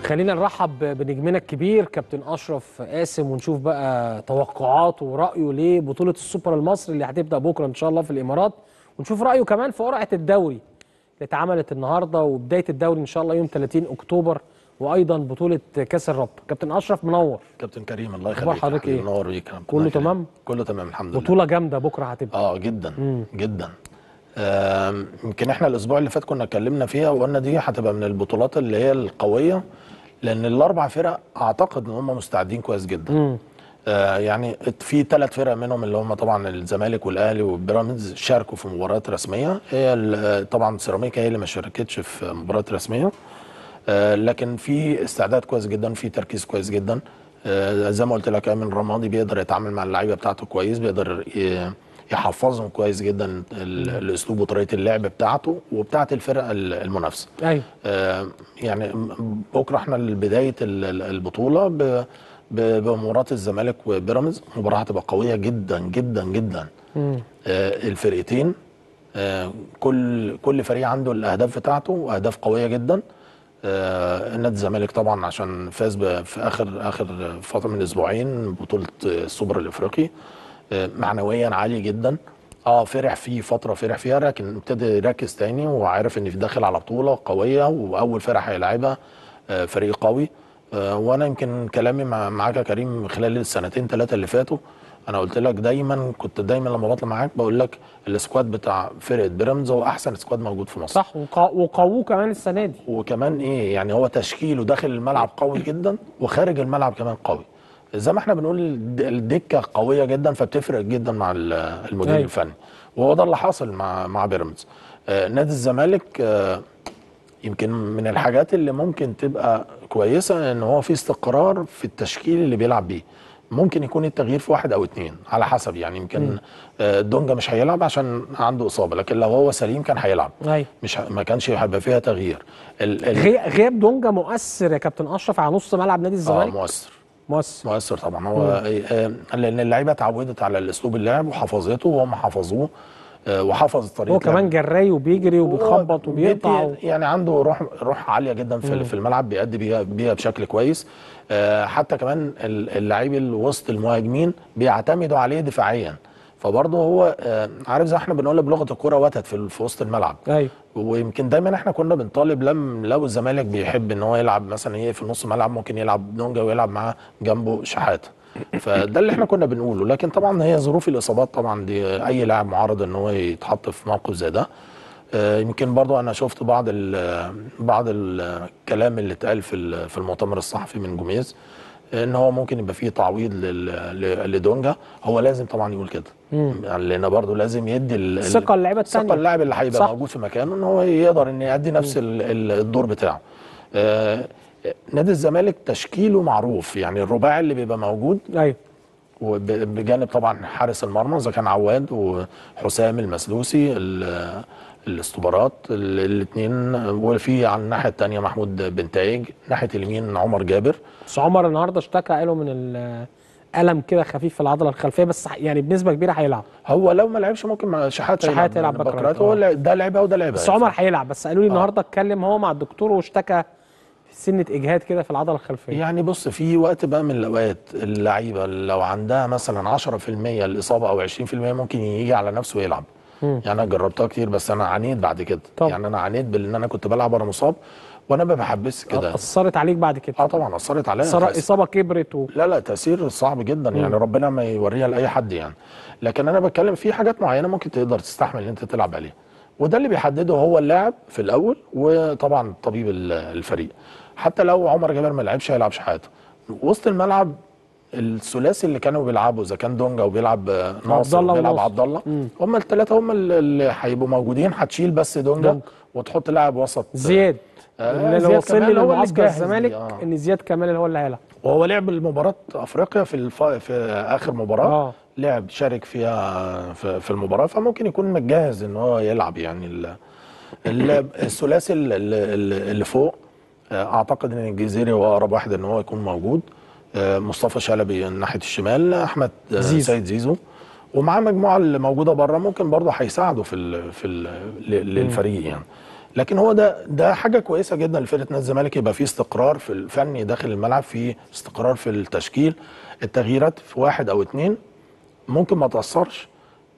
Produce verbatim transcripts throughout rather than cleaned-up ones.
خلينا نرحب بنجمنا الكبير كابتن اشرف قاسم ونشوف بقى توقعاته ورأيه لبطولة السوبر المصري اللي هتبدأ بكرة ان شاء الله في الامارات، ونشوف رأيه كمان في قرعة الدوري اللي اتعملت النهارده وبداية الدوري ان شاء الله يوم ثلاثين اكتوبر، وايضا بطولة كاس الرب. كابتن اشرف منور. كابتن كريم الله اخبار يخليك. حضرتك ايه؟ منور بيك. كله تمام؟ كله تمام الحمد لله. بطولة جامدة بكرة هتبقى. اه جدا مم. جدا. يمكن احنا الاسبوع اللي فات كنا اتكلمنا فيها وقلنا دي هتبقى من البطولات اللي هي القويه، لان الاربع فرق اعتقد ان هم مستعدين كويس جدا. مم. آه يعني في ثلاث فرق منهم اللي هم طبعا الزمالك والاهلي وبيراميدز شاركوا في مباريات رسميه. هي طبعا سيراميكا هي اللي ما شاركتش في مباريات رسميه، آه لكن في استعداد كويس جدا، في تركيز كويس جدا. آه زي ما قلت لك ايمن رمادي بيقدر يتعامل مع اللعيبه بتاعته كويس، بيقدر يحفظهم كويس جدا الاسلوب وطريقه اللعب بتاعته وبتاعه الفرق المنافسه. ايوه. آه يعني بكره احنا بدايه البطوله بمباراه الزمالك وبيراميدز، مباراه هتبقى قويه جدا جدا جدا. آه الفرقتين آه كل كل فريق عنده الاهداف بتاعته واهداف قويه جدا. آه نادي الزمالك طبعا عشان فاز في اخر اخر فتره من اسبوعين بطوله السوبر الافريقي، آه معنويا عالي جدا. اه فرح فيه فتره فرح فيها، لكن ابتدى يركز تاني وعارف ان في داخل على بطوله قويه واول فرقه هيلاعبها آه فريق قوي. آه وانا يمكن كلامي مع معاك يا كريم خلال السنتين ثلاثه اللي فاتوا، انا قلت لك دايما، كنت دايما لما بطلع معاك بقول لك السكواد بتاع فرقه بيراميدز هو احسن سكواد موجود في مصر. صح، وقووه كمان السنه دي. وكمان ايه يعني هو تشكيله داخل الملعب قوي جدا وخارج الملعب كمان قوي. زي ما احنا بنقول الدكه قويه جدا فبتفرق جدا مع المدير أيوة. الفني، وهو ده اللي حاصل مع مع بيراميدز. آه نادي الزمالك آه يمكن من الحاجات اللي ممكن تبقى كويسه ان هو في استقرار في التشكيل اللي بيلعب بيه. ممكن يكون التغيير في واحد او اتنين على حسب، يعني يمكن آه دونجا مش هيلعب عشان عنده اصابه، لكن لو هو سليم كان هيلعب. أيوة. مش ما كانش هيبقى فيها تغيير. ال ال غياب دونجا مؤثر يا كابتن اشرف على نص ملعب نادي الزمالك؟ اه مؤثر مؤثر مؤثر طبعا. هو آه لان اللعيبه اتعودت على الاسلوب اللعب وحفظته وهم حفظوه آه وحفظ طريقه هو كمان جراي وبيجري وبيخبط وبيقطع و... يعني عنده روح روح عاليه جدا في, في الملعب، بيأدي بيها, بيها بشكل كويس. آه حتى كمان اللعيب الوسط المهاجمين بيعتمدوا عليه دفاعيا، فبرضه هو آه عارف زي احنا بنقول بلغه الكوره وتد في, في وسط الملعب. ايوه. ويمكن دايما احنا كنا بنطالب لم لو الزمالك بيحب ان هو يلعب مثلا ايه في نص الملعب ممكن يلعب دونجا ويلعب معاه جنبه شحاته، فده اللي احنا كنا بنقوله. لكن طبعا هي ظروف الاصابات طبعا دي اي لاعب معرض ان هو يتحط في موقف زي ده. آه يمكن برضو انا شفت بعض ال بعض الكلام اللي اتقال في في المؤتمر الصحفي من جوميز ان هو ممكن يبقى فيه تعويض لدونجا. هو لازم طبعا يقول كده، يعني لان برضه لازم يدي الثقه للعيبه الثانيه، ثقه اللاعب اللي هيبقى موجود في مكانه ان هو يقدر ان يؤدي نفس الدور بتاعه. آه نادي الزمالك تشكيله معروف، يعني الرباعي اللي بيبقى موجود ايوه، وبجانب طبعا حارس المرمى اذا كان عواد وحسام المسلوسي الاستوبرات الاثنين، وفي على الناحيه الثانيه محمود بنتايج، ناحيه اليمين عمر جابر. بس عمر النهارده اشتكى قالوا من الالم كده خفيف في العضله الخلفيه، بس يعني بنسبه كبيره هيلعب. هو لو ما لعبش ممكن شحاته شحاته يلعب بكرات. هو ده لعبها وده لعبها، بس عمر هيلعب. بس قالوا لي النهارده اتكلم هو مع الدكتور واشتكى سنه اجهاد كده في العضله الخلفيه. يعني بص في وقت بقى من الاوقات اللعيبه لو عندها مثلا عشرة في المية الاصابه او عشرين في المية ممكن يجي على نفسه ويلعب. مم. يعني انا جربتها كتير بس انا عانيت بعد كده. طبعا. يعني انا عانيت بان انا كنت بلعب وانا مصاب وانا ما بحبس كده. اثرت عليك بعد كده؟ اه طبعا اثرت عليا. اصابه كبرت و... لا لا تاثير صعب جدا. مم. يعني ربنا ما يوريها لاي حد يعني. لكن انا بتكلم في حاجات معينه ممكن تقدر تستحمل ان انت تلعب عليها، وده اللي بيحدده هو اللاعب في الاول وطبعا طبيب الفريق. حتى لو عمر جابر ما لعبش هيلعب شحاته. وسط الملعب الثلاثي اللي كانوا بيلعبوا اذا كان دونجا وبيلعب ناصر وبيلعب عبد الله، هم الثلاثه هم اللي هيبقوا موجودين. هتشيل بس دونجا دونج. وتحط لاعب وسط زياد آه اللي وصل لي لمعسكر الزمالك آه. ان زياد كمال اللي هو اللي هيلعب. وهو لعب المباراه افريقيا في الف... في اخر مباراه آه. لعب شارك فيها في, في المباراه، فممكن يكون متجهز ان هو يلعب. يعني الثلاثي اللي فوق اعتقد ان الجزيري هو اقرب واحد ان هو يكون موجود. مصطفى شلبي ناحيه الشمال، احمد زيزو. سيد زيزو، ومعاه مجموعه اللي موجوده بره ممكن برضه هيساعدوا في ال في ال للفريق يعني. لكن هو ده ده حاجه كويسه جدا لفرقه نادي الزمالك، يبقى في استقرار في الفني داخل الملعب، في استقرار في التشكيل. التغييرات في واحد او اتنين ممكن ما تاثرش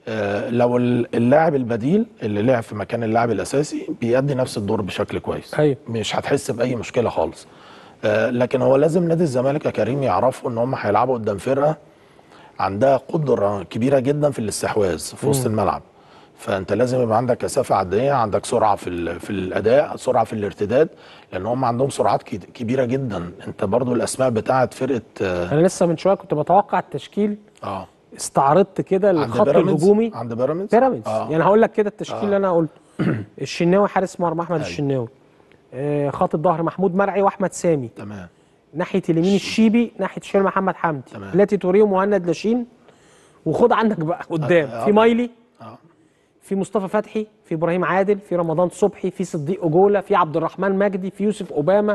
آه لو اللاعب البديل اللي لعب في مكان اللاعب الاساسي بيأدي نفس الدور بشكل كويس. أيوة. مش هتحس باي مشكله خالص. آه لكن هو لازم نادي الزمالك يا كريم يعرفوا ان هم هيلعبوا قدام فرقه عندها قدره كبيره جدا في الاستحواذ في وسط الملعب. فانت لازم يبقى عندك كثافه عدديه، عندك سرعه في في الاداء، سرعه في الارتداد، لان هم عندهم سرعات كبيره جدا. انت برضو الاسماء بتاعت فرقه آه انا لسه من شويه كنت بتوقع التشكيل، اه استعرضت كده الخط بيراميدز، الهجومي عند بيراميدز بيراميدز آه. يعني هقول لك كده التشكيل آه. اللي انا قلته. الشناوي حارس مرمى احمد أيوة. الشناوي، آه خط الظهر محمود مرعي واحمد سامي، تمام. ناحيه اليمين الشيبي، ناحيه الشمال محمد حمدي، تمام. بلاتي توريه ومهند لاشين. وخد عندك بقى قدام آه. في مايلي، آه. في مصطفى فتحي، في ابراهيم عادل، في رمضان صبحي، في صديق اجولا، في عبد الرحمن مجدي، في يوسف اوباما،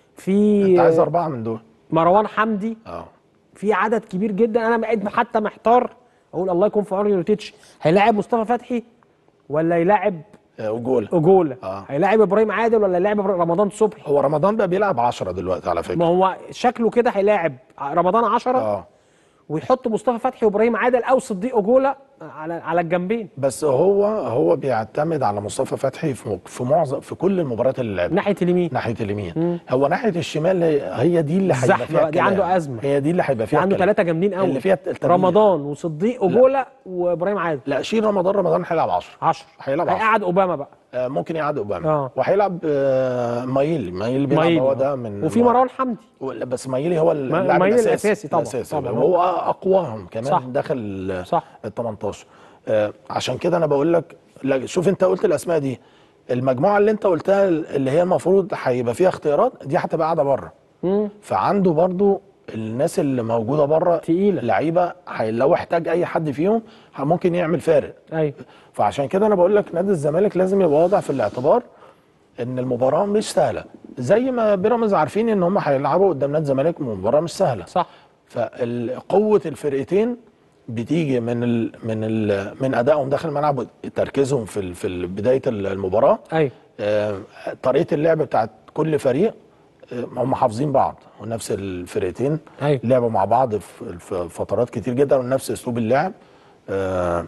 في انت عايز اربعه من دول. مروان حمدي. اه في عدد كبير جدا. انا بقيت حتى محتار اقول الله يكون في عون يوريتيتش، هيلاعب مصطفى فتحي ولا يلاعب وجوله اجولا؟ آه. هيلاعب ابراهيم عادل ولا يلاعب رمضان صبحي؟ هو رمضان بقى بيلعب عشرة دلوقتي على فكره. ما هو شكله كده هيلاعب رمضان عشرة اه ويحط مصطفى فتحي وابراهيم عادل او صديق اجولا على على الجنبين. بس هو هو بيعتمد على مصطفى فتحي في في معظم في كل المباريات اللي لعبها ناحيه اليمين، ناحيه اليمين. هو ناحيه الشمال هي دي اللي هيبقى الزحمه فيها بقى دي الكلام. عنده ازمه، هي دي اللي هيبقى فيها عنده الكلام. ثلاثه جامدين قوي اللي فيها التمرير. رمضان وصديق اجولا وابراهيم عادل. لا شيل رمضان، رمضان هيلعب عشرة عشرة هيلعب عشرة. هيقعد اوباما بقى. آه ممكن يقعد اوباما آه. وهيلعب آه مايلي مايلي بيلعب مايلي هو ده من وفي مروان حمدي. بس مايلي هو اللاعب مايلي الاساسي الاساسي طبعا, الأساسي. طبعا. وهو اقواهم كمان صح. داخل صح. ال تمنتاشر. آه عشان كده انا بقول لك شوف انت قلت الاسماء دي، المجموعه اللي انت قلتها اللي هي المفروض هيبقى فيها اختيارات دي هتبقى قاعده بره. فعنده برضو الناس اللي موجوده بره تقيله لعيبه لو احتاج اي حد فيهم ممكن يعمل فارق. ايوه. فعشان كده انا بقول لك نادي الزمالك لازم يبقى واضع في الاعتبار ان المباراه مش سهله، زي ما بيراميدز عارفين ان هم هيلعبوا قدام نادي الزمالك مباراه مش سهله. صح. فقوه الفرقتين بتيجي من ال من ال من ادائهم داخل الملعب، تركيزهم في في بدايه المباراه. ايوه. آه طريقه اللعب بتاعت كل فريق آه هم حافظين بعض، ونفس الفرقتين أيوة. لعبوا مع بعض في فترات كتير جدا ونفس اسلوب اللعب. آه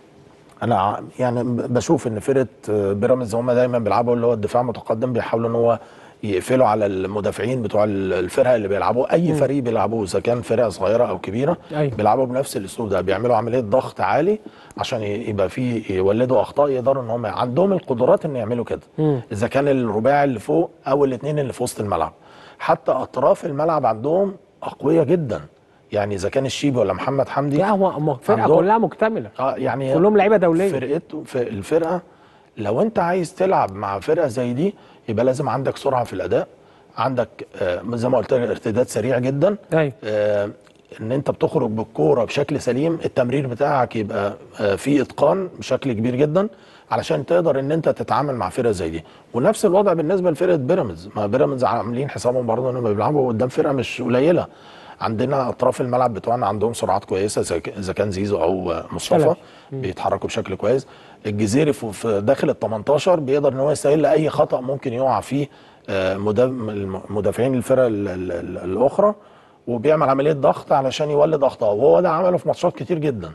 انا يعني بشوف ان فرقه بيراميدز هم دايما بيلعبوا اللي هو الدفاع متقدم، بيحاولوا ان هو يقفلوا على المدافعين بتوع الفرقه اللي بيلعبوا اي فريق بيلعبوه اذا كان فرقه صغيره او كبيره. أيوة. بيلعبوا بنفس الاسلوب ده، بيعملوا عمليه ضغط عالي عشان يبقى في يولدوا اخطاء، يقدروا ان هم عندهم القدرات ان يعملوا كده. مم. اذا كان الرباعي اللي فوق او الاثنين اللي في وسط الملعب، حتى اطراف الملعب عندهم اقوياء جدا. يعني اذا كان الشيبي ولا محمد حمدي، لا هو فرقه كلها مكتمله. اه يعني كلهم لعيبه دوليه. فرقته في الفرقه لو انت عايز تلعب مع فرقه زي دي يبقى لازم عندك سرعه في الاداء، عندك آه زي ما قلت لك ارتداد سريع جدا. ايوه. آه ان انت بتخرج بالكوره بشكل سليم، التمرير بتاعك يبقى آه فيه اتقان بشكل كبير جدا علشان تقدر ان انت تتعامل مع فرقه زي دي. ونفس الوضع بالنسبه لفرقه بيراميدز، ما بيراميدز عاملين حسابهم برضه انهم بيلعبوا قدام فرقه مش قليله. عندنا اطراف الملعب بتوعنا عندهم سرعات كويسه، اذا كان زيزو او مصطفى بيتحركوا بشكل كويس. الجزيري في داخل ال تمنتاشر بيقدر ان هو يستغل اي خطا ممكن يقع فيه مدافعين الفرق الاخرى، وبيعمل عمليه ضغط علشان يولد اخطاء، وهو ده عمله في ماتشات كتير جدا.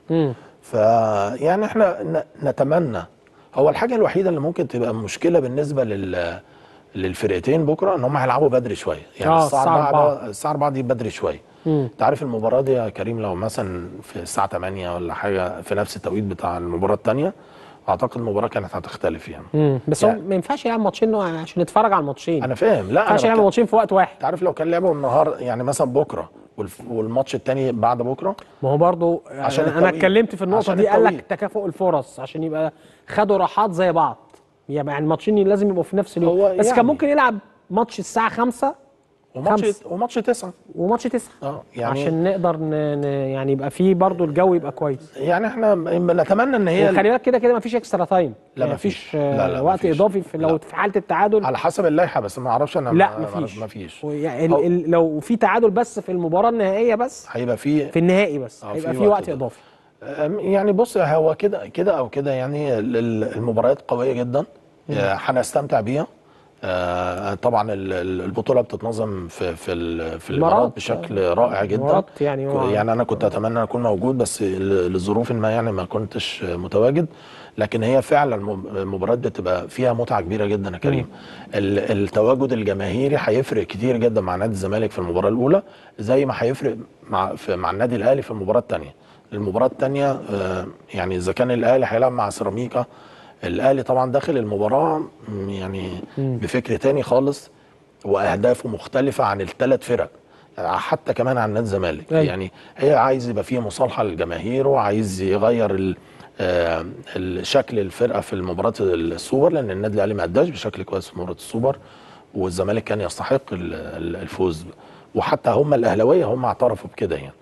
فيعني احنا نتمنى، هو الحاجه الوحيده اللي ممكن تبقى مشكله بالنسبه لل للفرقتين بكره ان هم هيلعبوا بدري شويه، يعني الساعه أربعة الساعه أربعة دي بدري شويه. انت عارف المباراه دي يا كريم لو مثلا في الساعه تمانية ولا حاجه في نفس التوقيت بتاع المباراه الثانيه، اعتقد المباراه كانت هتختلف يعني. امم بس يعني هو ما ينفعش يلعب ماتشين عشان نتفرج على الماتشين. انا فاهم. لا ما ينفعش يلعب ماتشين في وقت واحد. انت عارف لو كان لعبوا النهار يعني مثلا بكره والماتش الثاني بعد بكره، ما هو برضه عشان انا اتكلمت في النقطه دي، قال لك تكافؤ الفرص عشان يبقى خدوا راحات زي بعض، يعني الماتشين لازم يبقوا في نفس اليوم. بس يعني كان ممكن يلعب ماتش الساعه خمسة وماتش وماتش تسعة وماتش تسعة اه يعني عشان نقدر ن... ن... يعني يبقى فيه برضه الجو يبقى كويس. يعني احنا نتمنى ان هي خلي بالك كده كده مفيش اكسترا تايم، لا يعني مفيش لا لا وقت مفيش. اضافي في لو لا. في حاله التعادل على حسب اللائحه، بس ما اعرفش انا. لا مفيش مفيش يعني ال... ال... لو في تعادل بس في المباراه النهائيه بس هيبقى في في النهائي بس هيبقى في, في وقت اضافي. يعني بص هو كده كده او كده يعني المباريات قويه جدا آه، هنستمتع بيها. آه، طبعا ال- ال- البطوله بتتنظم في في ال- في الامارات الإمارات. بشكل رائع جدا. الإمارات يعني هو يعني انا كنت اتمنى ان اكون موجود، بس ل- لظروف ما يعني ما كنتش متواجد. لكن هي فعلا مب- المباريات بتبقى فيها متعه كبيره جدا يا كريم. ال- التواجد الجماهيري هيفرق كتير جدا مع نادي الزمالك في المباراه الاولى، زي ما هيفرق مع في مع النادي الاهلي في المباراه الثانيه. المباراه الثانيه آه، يعني اذا كان الاهلي هيلعب مع سيراميكا، الاهلي طبعا داخل المباراه م، يعني بفكر تاني خالص، واهدافه مختلفه عن الثلاث فرق، حتى كمان عن نادي الزمالك. أيوة. يعني هي عايز يبقى فيه مصالحه للجماهير، وعايز يغير ال- آه، شكل الفرقه في المباراه السوبر، لان النادي الاهلي ما اداش بشكل كويس في مباراه السوبر، والزمالك كان يستحق ال- ال- الفوز. وحتى هم الاهلاويه هم اعترفوا بكده يعني.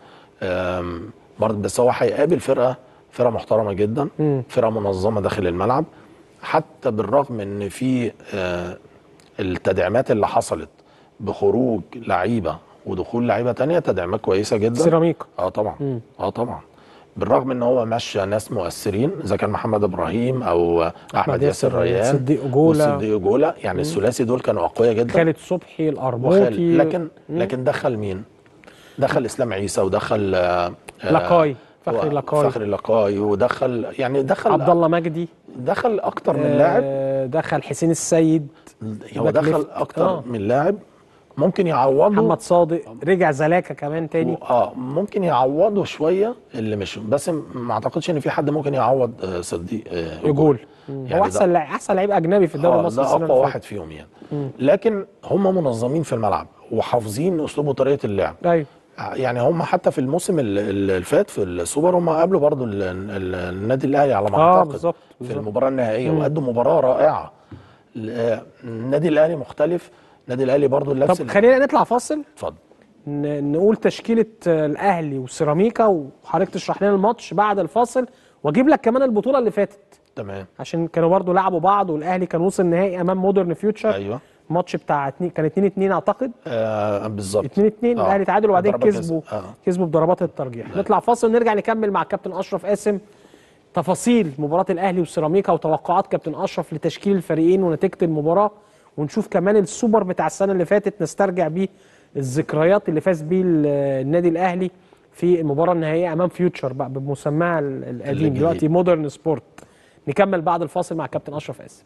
آم، برضه بس هو هيقابل فرقه فرقه محترمه جدا، فرقه منظمه داخل الملعب. حتى بالرغم ان في آه، التدعيمات اللي حصلت بخروج لعيبه ودخول لعيبه تانية، تدعيمات كويسه جدا. سيراميكا. اه طبعا. اه طبعا. بالرغم ان هو مشى ناس مؤثرين، اذا كان محمد ابراهيم او احمد ياسر ريان صديق جولا، وصديق جولا، يعني الثلاثي دول كانوا اقوياء جدا. خالد صبحي، وخال القرموطي. لكن لكن دخل مين؟ دخل اسلام عيسى، ودخل آه، آه، لقاي، فخري هو لقاي، فخري لقاي، ودخل يعني دخل عبد الله مجدي، دخل اكتر من لاعب. آه، دخل حسين السيد، هو باك دخل ليفت. اكتر آه. من لاعب ممكن يعوضوا. محمد صادق رجع زلاكا كمان تاني. اه ممكن يعوضوا شويه اللي مشوا، بس ما اعتقدش ان في حد ممكن يعوض آه، صديق آه، يقول يعني هو احسن لعيب، احسن لعيب اجنبي في الدوري آه المصري ده السنه اللي اقوى فاتت. واحد فيهم يعني. لكن هم منظمين في الملعب وحافظين اسلوب وطريقه اللعب. ايوه. يعني هم حتى في الموسم ال- ال- اللي فات في السوبر هم قابلوا برضو ال- ال- النادي الاهلي على ما اه اعتقد بالظبط في بالظبط. المباراه النهائيه، وقدوا مباراه رائعه. ال- النادي الاهلي مختلف. النادي الاهلي برضو لابس طب ال- خلينا نطلع فاصل، اتفضل. ن- نقول تشكيله آه، الاهلي وسيراميكا، وحضرتك تشرح لنا الماتش بعد الفاصل، واجيب لك كمان البطوله اللي فاتت، تمام. عشان كانوا برضو لعبوا بعض، والاهلي كان وصل نهائي امام مودرن فيوتشر. ايوه. ماتش بتاع اتنين، كان اتنين اتنين اعتقد. آه بالظبط. اتنين اتنين آه. الاهلي تعادل، وبعدين ضربات كسبوا جزاء. آه. كسبوا بضربات الترجيح. نطلع فاصل ونرجع نكمل مع الكابتن اشرف قاسم تفاصيل مباراه الاهلي وسيراميكا، وتوقعات كابتن اشرف لتشكيل الفريقين ونتيجه المباراه، ونشوف كمان السوبر بتاع السنه اللي فاتت، نسترجع بيه الذكريات اللي فاز بيه ال- النادي الاهلي في المباراه النهائيه امام فيوتشر بقى بمسماها ال- القديم الجديد. دلوقتي مودرن سبورت. نكمل بعد الفاصل مع الكابتن اشرف قاسم.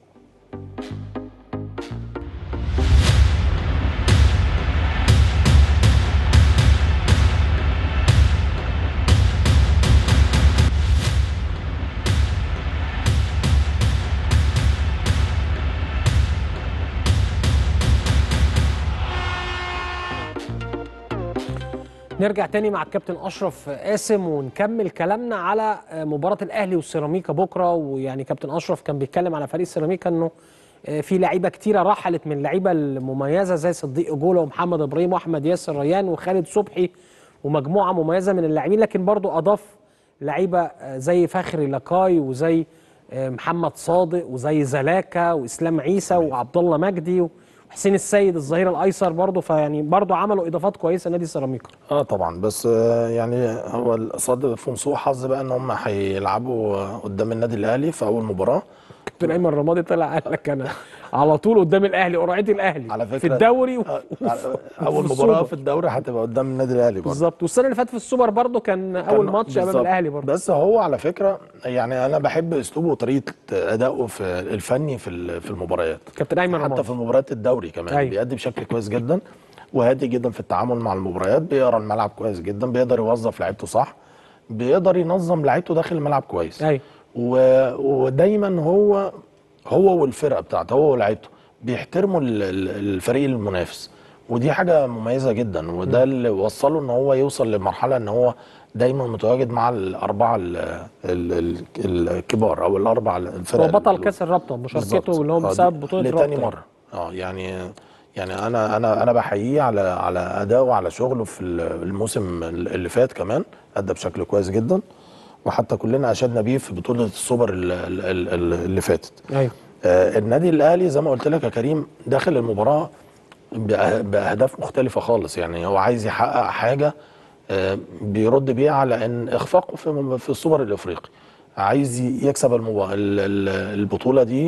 نرجع تاني مع الكابتن اشرف قاسم ونكمل كلامنا على مباراه الاهلي والسيراميكا بكره. ويعني كابتن اشرف كان بيتكلم على فريق سيراميكا انه في لعيبه كتيره رحلت من اللعيبه المميزه زي صديق جوله ومحمد ابراهيم واحمد ياسر ريان وخالد صبحي ومجموعه مميزه من اللاعبين، لكن برضو اضاف لعيبه زي فخري لقاي وزي محمد صادق وزي زلاكا واسلام عيسى وعبد الله مجدي وحسين السيد الظهير الايسر برضه. فيعني برضه عملوا اضافات كويسه نادي سيراميكا. اه طبعا. بس آه، يعني هو الصد فيهم سوء حظ بقى ان هم هيلعبوا قدام النادي الاهلي في اول مباراه. كابتن ايمن رمادي طلع قال لك انا على طول قدام الاهلي، قرعه الاهلي على فكره في الدوري آه، وفي اول مباراه السوبر. في الدوري هتبقى قدام النادي الاهلي برضه. بالظبط. والسنه اللي فاتت في السوبر برضه كان اول كان ماتش امام بالظبط. الاهلي برضه. بس هو على فكره يعني انا بحب اسلوبه وطريقه ادائه في الفني في ال- في المباريات. كابتن ايمن حتى رمادي في مباريات الدوري كمان أيوة. بيأدي بشكل كويس جدا، وهادي جدا في التعامل مع المباريات، بيقرا الملعب كويس جدا، بيقدر يوظف لعيبته صح، بيقدر ينظم لعيبته داخل الملعب كويس. ايوه. و... ودايما هو هو والفرقه بتاعته هو ولاعيبته بيحترموا ال- ال- الفريق المنافس، ودي حاجه مميزه جدا، وده اللي وصله ان هو يوصل لمرحله ان هو دايما متواجد مع الاربعه ال- ال- ال- الكبار او الاربع الفرق. هو بطل ال- كاس الرابطه مشاركته بالظبط. اللي هو آه، بسبب بطوله لتاني الرابطه. مره. اه يعني يعني انا انا انا بحييه على على اداؤه وعلى شغله في الموسم اللي فات، كمان ادى بشكل كويس جدا، وحتى كلنا اشدنا بيه في بطوله السوبر ال- ال- ال- اللي فاتت. ايوه. آه النادي الاهلي زي ما قلت لك يا كريم داخل المباراه بأه- باهداف مختلفه خالص. يعني هو عايز يحقق حاجه آه بيرد بيها على ان اخفاقه في في السوبر الافريقي، عايز يكسب المبا... ال- ال- البطوله دي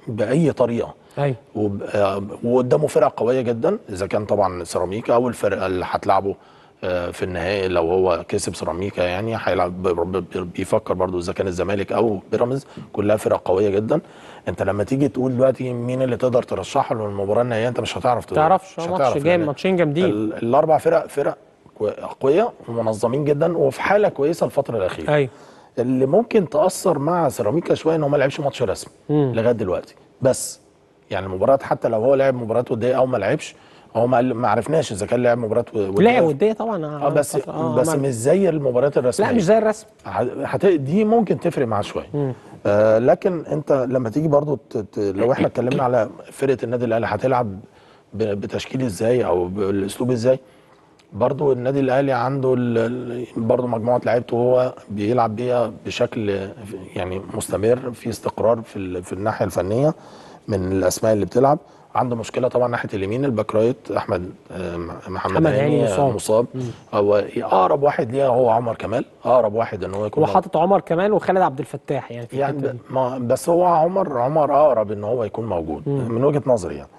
باي طريقه. ايوه. وب- آه، وقدامه فرق قويه جدا، اذا كان طبعا سيراميكا او الفرقه اللي هتلعبه آه، في النهائي لو هو كسب سيراميكا، يعني هيلعب ب- ب- بيفكر برضو اذا كان الزمالك او بيراميدز، كلها فرق قويه جدا. انت لما تيجي تقول دلوقتي مين اللي تقدر ترشحه للمباراه النهائيه، انت مش هتعرف تقول، تعرفش مش ماتش هتعرف جاي، لأن ماتشين جامدين. ال- الاربع فرق فرق كو- قويه ومنظمين جدا وفي حاله كويسه الفتره الاخيره. ايوه. اللي ممكن تاثر مع سيراميكا شويه ان هو ما لعبش ماتش رسمي لغايه دلوقتي، بس يعني المباراه حتى لو هو لعب مباراه وديه او ما لعبش، هو ما ما عرفناش اذا كان لعب مباراه وديه. لعب وديه طبعا. اه بس فترة. آه بس عمل. مش زي المباريات الرسميه. لا مش زي الرسم. هت... دي ممكن تفرق معاه شويه. آه لكن انت لما تيجي برضو ت... ت... لو احنا اتكلمنا على فرقه النادي الاهلي هتلعب ب... بتشكيل ازاي او بالاسلوب ازاي، برضو النادي الاهلي عنده ال... ال- برضو مجموعه لعيبته هو بيلعب بيها بشكل يعني مستمر، في استقرار في ال... في الناحيه الفنيه من الاسماء اللي بتلعب. عنده مشكله طبعا ناحيه اليمين، الباك رايت احمد آه، محمد, محمد هاني هاني مصاب. مصاب. هو اقرب واحد ليه هو عمر كمال، اقرب واحد ان هو يكون هو موجود. حاطط عمر كمال وخالد عبد الفتاح يعني في يعني الحته ب- دي. ما بس هو عمر عمر اقرب ان هو يكون موجود من وجهه نظري يعني.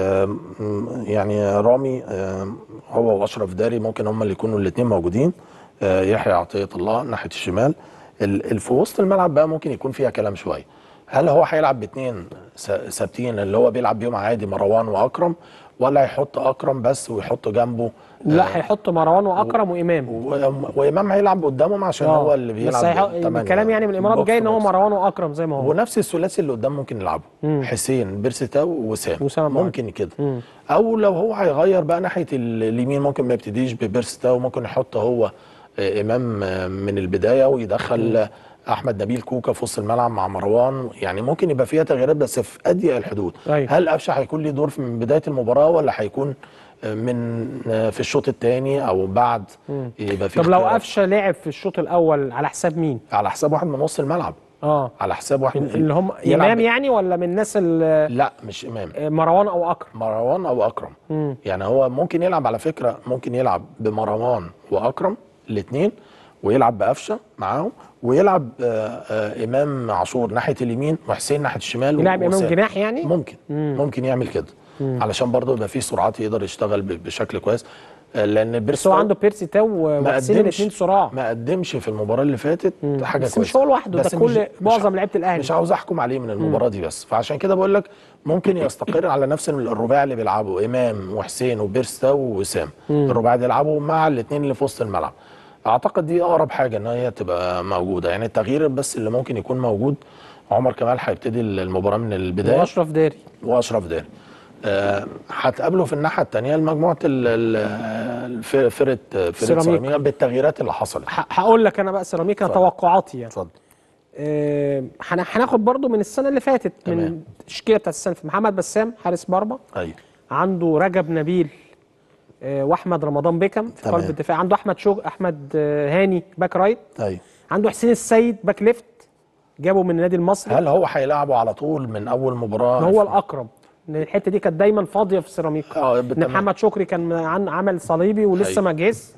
آم، يعني رامي آم، هو واشرف داري ممكن هم اللي يكونوا الاثنين موجودين. آه، يحيى عطيه الله ناحيه الشمال. ال- ال- في وسط الملعب بقى ممكن يكون فيها كلام شويه. هل هو هيلعب باثنين ثابتين اللي هو بيلعب بيهم عادي مروان واكرم، ولا هيحط اكرم بس ويحط جنبه لا هيحط مروان واكرم وامام. و- وامام هيلعب قدامهم عشان آه. هو اللي بس بيلعب هيح- تمانية. الكلام يعني من الامارات بوكس جاي ان هو بوكس. مروان واكرم زي ما هو. ونفس الثلاثي اللي قدام ممكن يلعبوا حسين بيرستاو وسام، وسام ممكن كده. او لو هو هيغير بقى ناحيه ال- اليمين ممكن ما يبتديش ببيرستاو، ممكن يحط هو آه، امام آه، من البدايه ويدخل آه، احمد نبيل كوكا في وسط الملعب مع مروان، يعني ممكن يبقى فيها تغييرات بس في اضيق الحدود. أيوة. هل قفشه هيكون ليه دور في- من بدايه المباراه، ولا هيكون آه، من آه، في الشوط الثاني او بعد يبقى في طب لو اختيارات؟ قفشه لعب في الشوط الاول على حساب مين؟ على حساب واحد من نص الملعب. اه على حساب واحد من اللي هم يلعب امام ب- يعني ولا من الناس اللي لا مش امام، مروان او اكرم؟ مروان او اكرم. مم. يعني هو ممكن يلعب على فكره، ممكن يلعب بمروان واكرم الاثنين، ويلعب بقفشه معاهم، ويلعب آه آه امام عاشور ناحيه اليمين وحسين ناحيه الشمال. يلعب امام وسام. جناح يعني؟ ممكن مم. ممكن يعمل كده علشان برضه يبقى فيه سرعات يقدر يشتغل ب- بشكل كويس. آه لان بس بيرستو هو عنده بيرسي تاو ما وحسين قدمش الاثنين صراع. ما قدمش في المباراه اللي فاتت حاجه بس كويسه. مش هو لوحده، ده بس كل مش- معظم مش- لعيبه الاهلي. مش عاوز احكم عليه من المباراه دي بس، فعشان كده بقول لك ممكن يستقر على نفس الرباعي اللي بيلعبوا امام وحسين وبيرستا ووسام. الرباعي اللي يلعبوا مع الاثنين اللي في وسط الملعب. اعتقد دي اقرب حاجه ان هي تبقى موجوده، يعني التغيير بس اللي ممكن يكون موجود عمر كمال هيبتدي المباراه من البدايه واشرف داري. واشرف داري. آه، هتقابله في الناحيه الثانيه مجموعه ال- ال- الف- فرقه فرقه سيراميكا. سيراميكا بالتغييرات اللي حصلت. ه- هقول لك انا بقى سيراميكا توقعاتي يعني. اتفضل. آه، هن- هناخد برضو من السنه اللي فاتت من تمام. التشكيله بتاعت السنه اللي فاتت. محمد بسام حارس مرمى، ايوه عنده رجب نبيل آه، واحمد رمضان بيكم في تمام. قلب الدفاع، عنده احمد شوق احمد آه، هاني باك رايت، ايوه. عنده حسين السيد باك ليفت جابه من النادي المصري. هل هو هيلعبه على طول من اول مباراه؟ ما هو الاقرب ان الحته دي كانت دايما فاضيه في سيراميكا، اه ان بالتمام. محمد شكري كان عن عمل صليبي ولسه أيوة. ما جهز،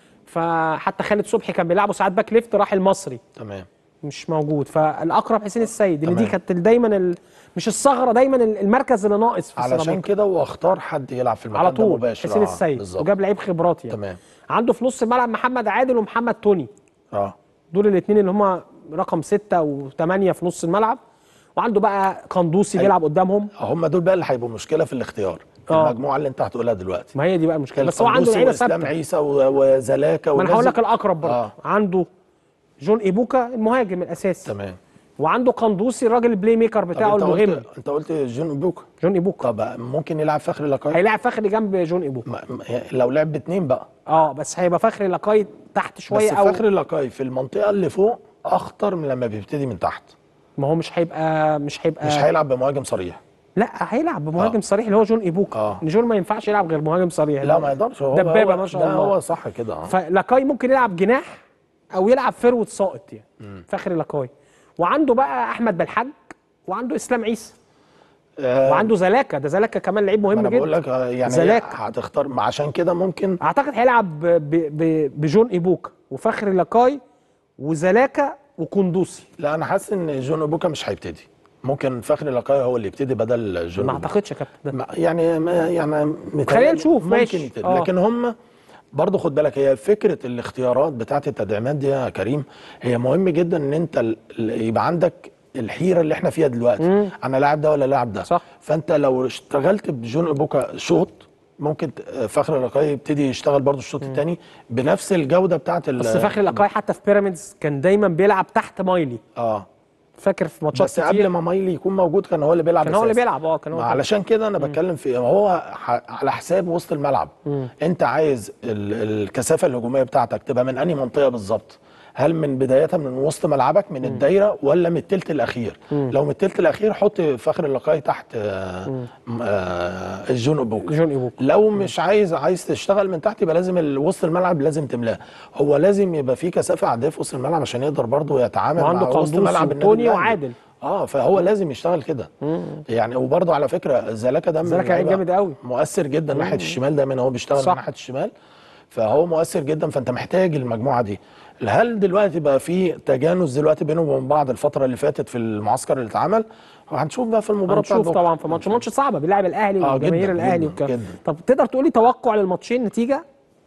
فحتى خالد صبحي كان بيلعبه ساعات باك ليفت راح المصري تمام. مش موجود، فالاقرب حسين السيد اللي دي تمام. كانت دايما ال... مش الثغره، دايما المركز اللي ناقص في علشان سيراميكا كده هو اختار حد يلعب في المكان على ده طول مباشر. حسين آه، السيد، بالظبط. وجاب لعيب خبرات يعني. تمام. عنده في نص الملعب محمد عادل ومحمد توني، اه دول الاثنين اللي هم رقم ستة وثمانية في نص الملعب، وعنده بقى قندوسي أيوة. بيلعب قدامهم. هم دول بقى اللي هيبقوا مشكله في الاختيار في آه. المجموعه اللي انت هتقولها دلوقتي. ما هي دي بقى المشكله، بس هو عنده القندوسي لعيبه واسلام ثابته. عيسى و- وزلاكا ما انا والناس هقول دي. لك الاقرب برضه. آه. عنده جون ايبوكا المهاجم الاساسي، تمام. وعنده قندوسي الراجل البلاي ميكر طب بتاعه انت المهم. قلت انت قلت جون بوكا. جون ايبوكا طب ممكن يلعب فخري لقاي؟ هيلاعب فخري جنب جون ايبوكا. ما- ما- لو لعب باثنين بقى. اه بس هيبقى فخري لقاي تحت شويه بس او فخري لقاي في المنطقه اللي فوق اخطر من لما بيبتدي من تحت. ما هو مش هيبقى مش هيبقى مش هيلعب بمهاجم صريح. لا هيلعب بمهاجم آه. صريح اللي هو جون ايبوكا. آه. جون ما ينفعش يلعب غير مهاجم صريح. لا ما يقدرش. هو دبابه هو ما شاء ده الله. هو صح كده. اه فلاكاي ممكن يلعب جناح او يلعب فروت ساقط يعني. فخري لاكاي، وعنده بقى احمد بالحاج، وعنده اسلام عيسى، آه، وعنده زلاكا. ده زلاكا كمان لعيب ما مهم انا جدا. بقول لك آه، يعني زلاك. هتختار ما عشان كده ممكن. اعتقد هيلعب ب- ب- بجون ايبوكا وفخري لاكاي وزلاكا وكندوسي. لا انا حاسس ان جون بوكا مش هيبتدي ممكن فخري لقاي هو اللي يبتدي بدل جون ما اوباما. اعتقدش يا كابتن ده. ما- يعني ما يعني خلينا نشوف، ممكن ماشي. يبتدي. آه. لكن هم برضه خد بالك، هي فكره الاختيارات بتاعت التدعيمات دي يا كريم، هي مهم جدا ان انت ال- ال- يبقى عندك الحيره اللي احنا فيها دلوقتي، انا لاعب ده ولا لاعب ده. صح. فانت لو اشتغلت بجون اوبوكا شوط، ممكن ت- فخري لقاي يبتدي يشتغل برضه الشوط الثاني بنفس الجوده بتاعت ال- بس فخري لقاي حتى في بيراميدز كان دايما بيلعب تحت مايلي، اه فاكر في ماتشات بس كتير قبل ما مايلي يكون موجود كان هو اللي بيلعب كان هو اللي أساسي. بيلعب. اه كان هو ما كان- علشان كده انا بتكلم في هو ح- على حساب وسط الملعب. مم. انت عايز ال- الكثافه الهجوميه بتاعتك تبقى من انهي منطقه بالظبط؟ هل من بدايه من وسط ملعبك من الدايره ولا من الثلث الاخير؟ مم. لو من الثلث الاخير حط فخر اللقاي تحت آه آه الجون اوبوكا. جون ايبوكا. لو مش عايز عايز تشتغل من تحت يبقى لازم ال- وسط الملعب لازم تملاه. هو لازم يبقى فيه كثافه عاديه في وسط الملعب عشان يقدر برضه يتعامل مع وعنده وسط قندوسي ملعب النادي وتوني الأهلي. وعادل. اه فهو لازم يشتغل كده. يعني وبرضه على فكره زلاكا ده من زلاكا لعيب اللعيبة جامد قوي. مؤثر جدا ناحيه الشمال، دايما هو بيشتغل صح. من ناحيه الشمال، فهو مؤثر جدا. فانت محتاج المجموعه دي. هل دلوقتي بقى في تجانس دلوقتي بينهم وبين بعض الفتره اللي فاتت في المعسكر اللي اتعمل؟ وهنشوف بقى في المباراه بتاعت هنشوف بكرة. طبعا في ماتش ماتش صعبه بيلعب الاهلي آه، وجماهير جداً، الاهلي جداً، والكلام. جداً. طب تقدر تقول لي توقع للماتشين نتيجه؟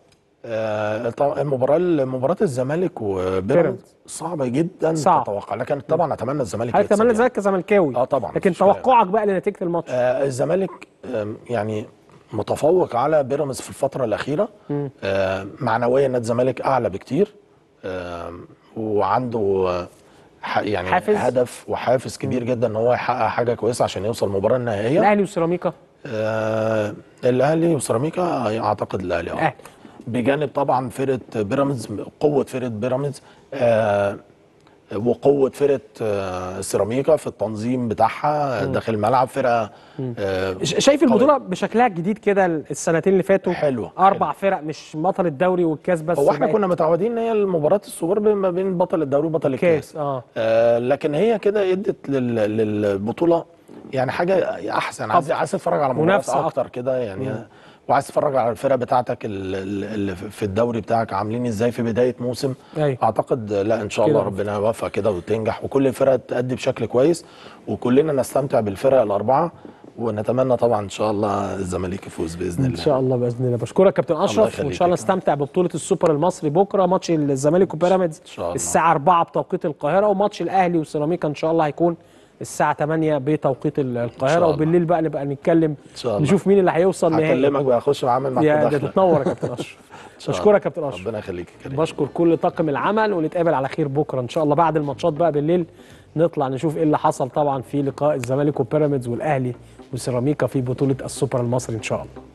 آه طبعا المباراه مباراه الزمالك وبيراميدز بيراميدز. صعبه جدا صعب. تتوقع، لكن طبعا اتمنى الزمالك حضرتك تتمنى يعني. الزمالك كزملكاوي. اه طبعا لكن مفيش كلام. توقعك بقى لنتيجه الماتش؟ آه الزمالك آه يعني متفوق على بيراميدز في الفترة الأخيرة. آه معنويا نادي الزمالك أعلى بكتير، آه وعنده آه ح- يعني حافز. هدف وحافز كبير جدا ان هو يحقق حاجة كويسة عشان يوصل المباراة النهائية. الاهلي وسيراميكا. آه الأهلي وسيراميكا أعتقد الأهلي اه الأهلي. بجانب طبعا فرقة بيراميدز، قوة فرقة بيراميدز آه وقوة فرقة آه، سيراميكا في التنظيم بتاعها داخل الملعب. فرقة آه، ش- شايف قوية. البطوله بشكلها الجديد كده السنتين اللي فاتوا حلوة، اربع حلوة. فرق مش بطل الدوري والكاس بس. هو احنا بقت كنا متعودين ان هي المباراه السوبر بين- ما بين بطل الدوري وبطل كاس. الكاس. اه آه لكن هي كده ادت لل- للبطوله يعني حاجه احسن. عايز عايز تتفرج على مباريات منافسة اكتر كده يعني. وعايز تتفرج على الفرق بتاعتك ال- ال- اللي في الدوري بتاعك عاملين ازاي في بدايه موسم. أيوة. اعتقد لا ان شاء الله كده. ربنا يوفق كده وتنجح وكل الفرق تأدي بشكل كويس وكلنا نستمتع بالفرق الاربعه. ونتمنى طبعا ان شاء الله الزمالك يفوز باذن ان الله. شاء الله باذن الله. بشكرك كابتن اشرف، وان يخليك شاء الله يا كابتن. نستمتع ببطوله السوبر المصري بكره. ماتش الزمالك وبيراميدز شاء الله. الساعه أربعة بتوقيت القاهره، وماتش الاهلي وسيراميكا ان شاء الله هيكون الساعه ثمانية بتوقيت القاهره. الله. وبالليل بقى نبقى نتكلم شاء الله. نشوف مين اللي هيوصل نهائي. هكلمك بقى اخش معامل معاك يا ده مداخله. تتنور يا كابتن اشرف. شاء الله. بشكرك يا كابتن اشرف. ربنا يخليك يا كريم. بشكر كل طاقم العمل، ونتقابل على خير بكره ان شاء الله بعد الماتشات بقى بالليل. نطلع نشوف ايه اللي حصل طبعا في لقاء الزمالك وبيراميدز والاهلي وسيراميكا في بطوله السوبر المصري ان شاء الله.